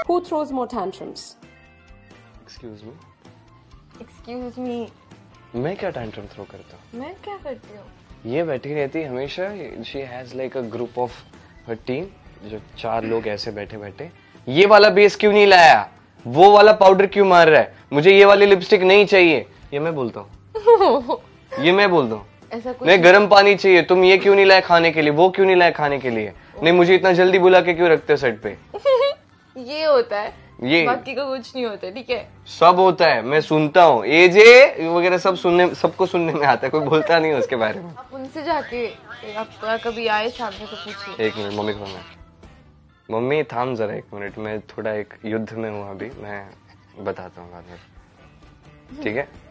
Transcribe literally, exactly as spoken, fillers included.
Who throws more tantrums? Excuse me. Excuse me. मैं क्या tantrum throw करता हूँ? मैं क्या करती हूँ? ये बैठी रहती है हमेशा। She has like a group of her team, जो चार लोग ऐसे बैठे बैठे, ये वाला बेस क्यों नहीं लाया, वो वाला पाउडर क्यों मार रहा है, मुझे ये वाली लिपस्टिक नहीं चाहिए, ये मैं बोलता हूँ। ये मैं बोलता हूँ। ऐसा कुछ नहीं, गर्म पानी चाहिए, तुम ये क्यों नहीं लाए खाने के लिए, वो क्यों नहीं लाए खाने के लिए, नहीं मुझे इतना जल्दी बुला के क्यों रखते हो सेट पे। ये होता है, ये बाकी का कुछ नहीं होता, ठीक है? सब होता है, मैं सुनता हूँ, एजे वगैरह सब सुनने, सबको सुनने में आता है, कोई बोलता नहीं है उसके बारे में। आप उनसे जाके, आप कभी आए सामने तो पूछिए। एक मिनट, मम्मी को फोन है। मम्मी थाम जरा एक मिनट, मैं थोड़ा एक युद्ध में हूँ अभी, मैं बताता हूँ बाद में, ठीक है?